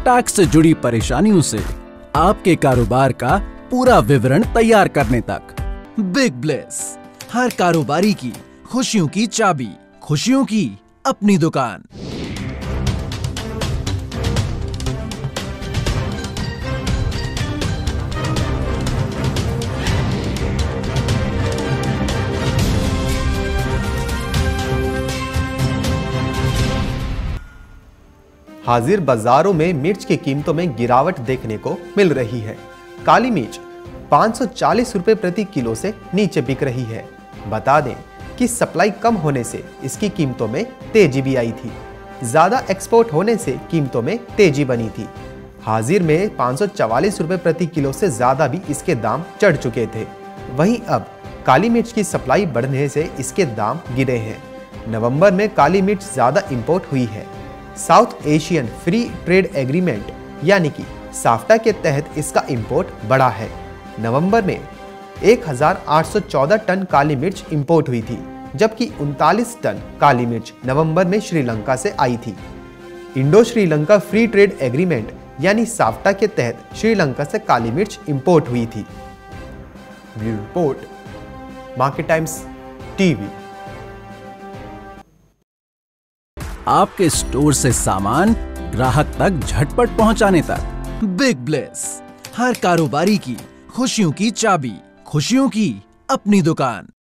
Tax से जुड़ी परेशानियों से आपके कारोबार का पूरा विवरण तैयार करने तक। बिग ब्लेस, हर कारोबारी की खुशियों की चाबी, खुशियों की अपनी दुकान। हाजिर बाजारों में मिर्च की कीमतों में गिरावट देखने को मिल रही है। काली मिर्च 540 रुपए प्रति किलो से नीचे बिक रही है। बता दें कि सप्लाई कम होने से इसकी कीमतों में तेजी भी आई थी। ज्यादा एक्सपोर्ट होने से कीमतों में तेजी बनी थी। हाजिर में 544 रुपए प्रति किलो से ज्यादा भी इसके दाम चढ़ चुके थे। वहीं अब काली मिर्च की सप्लाई बढ़ने से इसके दाम गिरे हैं। नवंबर में काली मिर्च ज्यादा इंपोर्ट हुई है। South Asian free trade agreement यानी कि साफ्टा के तहत इसका इंपोर्ट बढ़ा है। नवंबर में 1814 टन काली मिर्च इंपोर्ट हुई थी, जबकि 39 टन काली मिर्च नवंबर में श्रीलंका से आई थी। Indo Sri Lanka free trade agreement यानी साफ्टा के तहत श्रीलंका से काली मिर्च इंपोर्ट हुई थी। Bureau report, market times TV. आपके स्टोर से सामान ग्राहक तक झटपट पहुंचाने तक। बिग ब्लेस, हर कारोबारी की खुशियों की चाबी, खुशियों की अपनी दुकान।